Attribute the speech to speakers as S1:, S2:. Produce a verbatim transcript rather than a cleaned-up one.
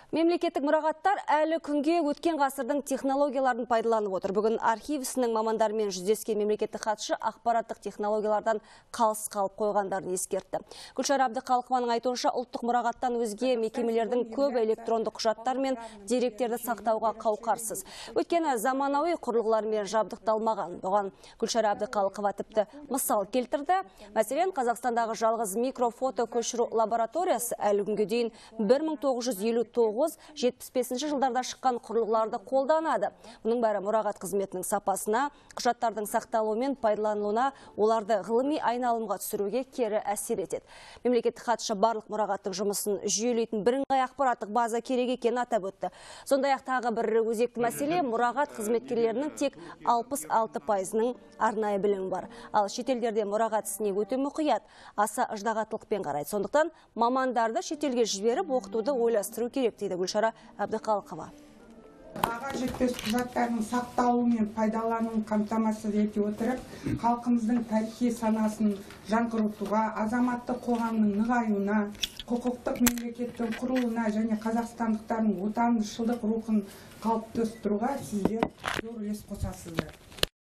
S1: Мемлекеттік мұрағаттар әлі күнге өткен ғасырдың технологияларын пайдаланып отыр. Бүгін архив ісінің мамандарымен жүздескен мемлекеттік хатшы ақпараттық технологиялардан қалыс қалып қойғандарын ескертті. Гүлшара Әбдіқалықованың айтуынша, ұлттық мұрағаттан өзге мекемелердің көп электронды құжаттар мен деректерді сақтауға қауқарсыз. Өйткені заманауи құрылғылармен жабдықталмаған. Бұған Гүлшара Әбдіқалықова тіпті мысал келтірді. Мәселен, Қазақстандағы жалғыз микрофото көшіру лабораториясы әлі күнге дейін бір мың тоғыз жүз елу тоғыз жетпіс бесінші жылдарда шыққан құрылғыларды қолданады. Мұның бәрі мұрағат қызметінің сапасына, құжаттардың сақталуы мен пайдаланылуына, оларды ғылыми айналымға түсіруге кері әсер етеді. Мемлекеттік хатшы барлық мұрағаттың жұмысын жүйелейтін бірыңғай ақпараттық база керек екенін атап өтті. Сондай-ақ тағы бір өзекті мәселе, мұрағат қызметкерлерінің тек алпыс алты пайызының арнайы білімі бар. Ал шетелдерде мұрағат ісіне өте мұқият, аса ыждағаттылықпен қарайды. Сондықтан мамандарды шетелге жіберіп оқытуды ойластыру керек дейді Гүлшара Әбдіқалықова.
S2: Баға жетпес құжаттардың сақталуы мен пайдалануын қамтамасыз ете отырып, халқымыздың тарихи санасын жаңғыртуға, азаматтық қоғамның нығаюына, құқықтық мемлекеттің құрылуына және қазақстандықтардың отаншылдық рухын қалыптастыруға сіздер зор үлес қосасыздар.